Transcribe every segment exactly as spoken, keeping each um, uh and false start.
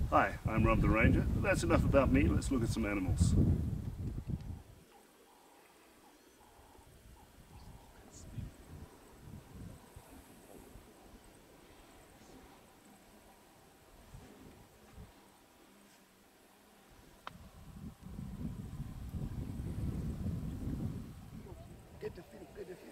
Hi, I'm Rob the Ranger. That's enough about me. Let's look at some animals. Get the film, get the film.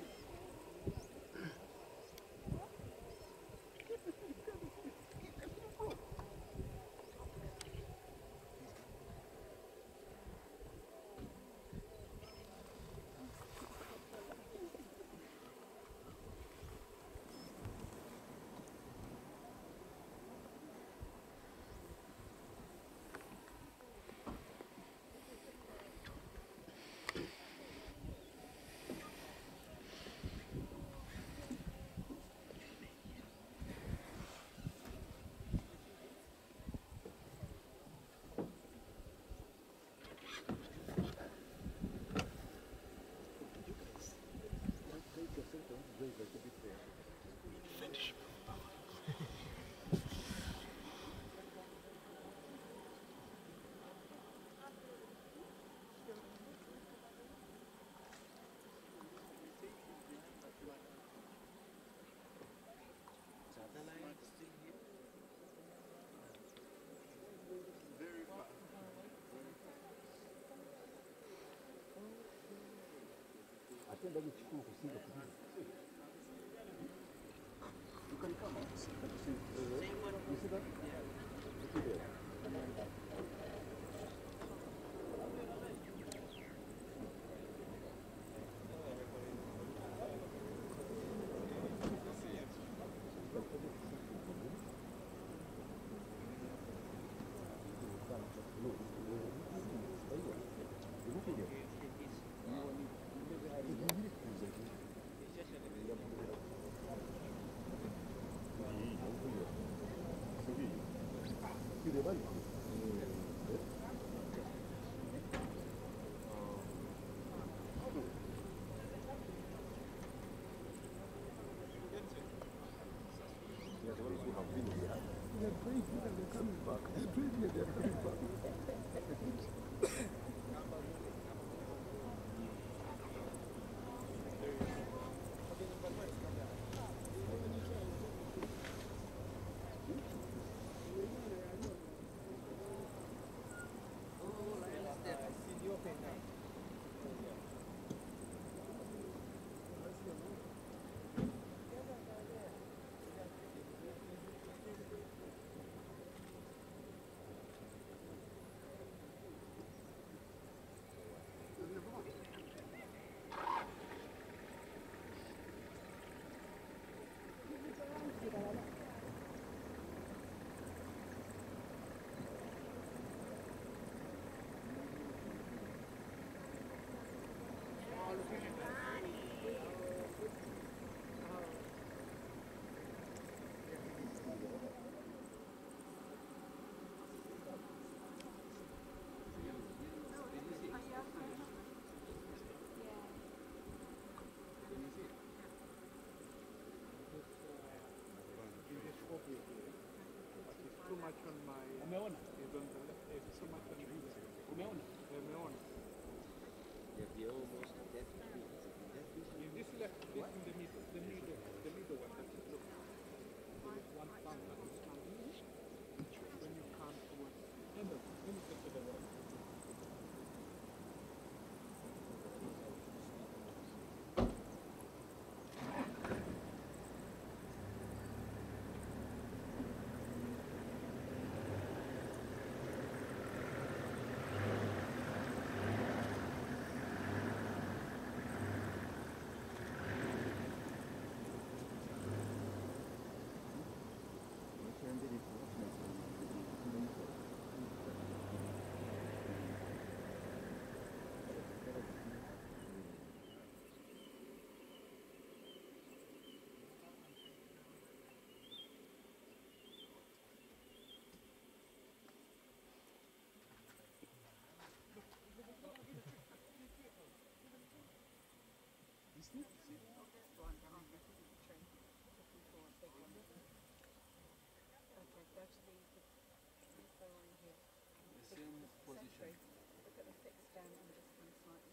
Finish. Very far. Atenda kuchukua kusinga kusinga. You can come out. You see that? Yeah. They're crazy and they're coming back. They're crazy and they're coming back. Too much on my umeona is on the left, it's so much on the right. Umeona? Umeona. They're almost dead trees. In this left, this in the middle, the middle, the middle one, that is look. There is one farm that is coming. When you come towards, no, no, let me get to the road. tree. Look at the thick stem and just kind of slightly.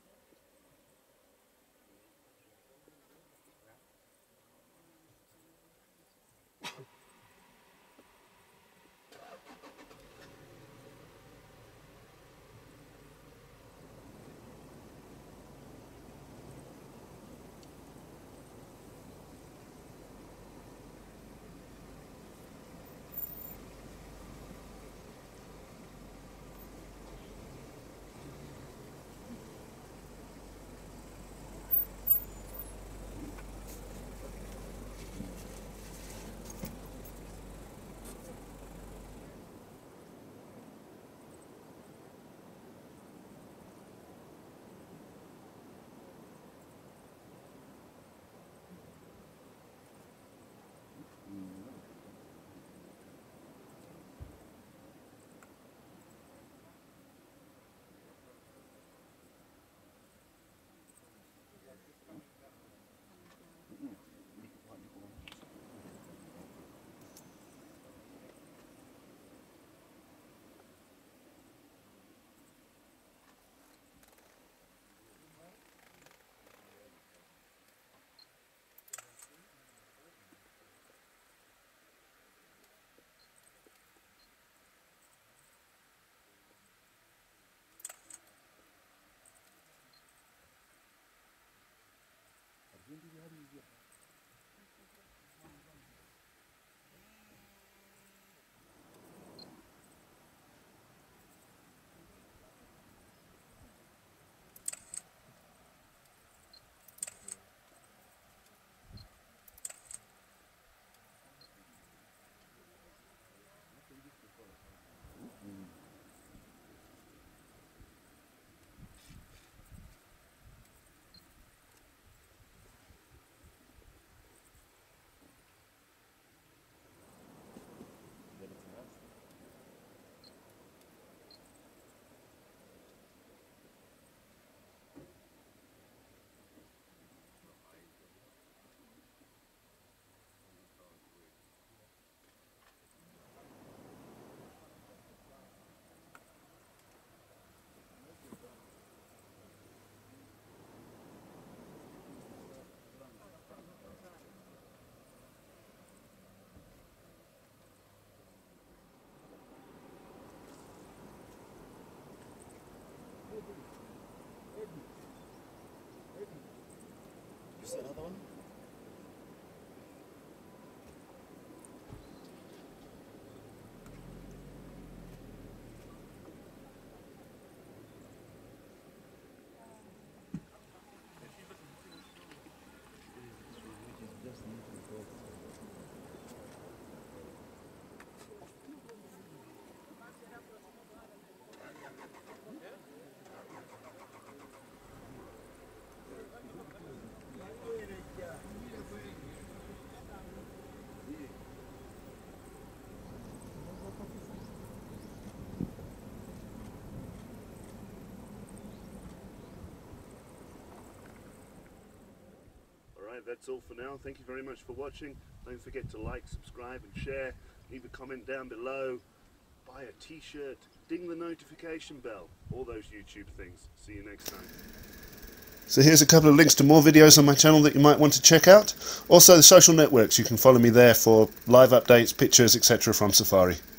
Is there another one? Alright, that's all for now. Thank you very much for watching. Don't forget to like, subscribe and share. Leave a comment down below. Buy a t-shirt. Ding the notification bell. All those YouTube things. See you next time. So here's a couple of links to more videos on my channel that you might want to check out. Also the social networks. You can follow me there for live updates, pictures, et cetera from Safari.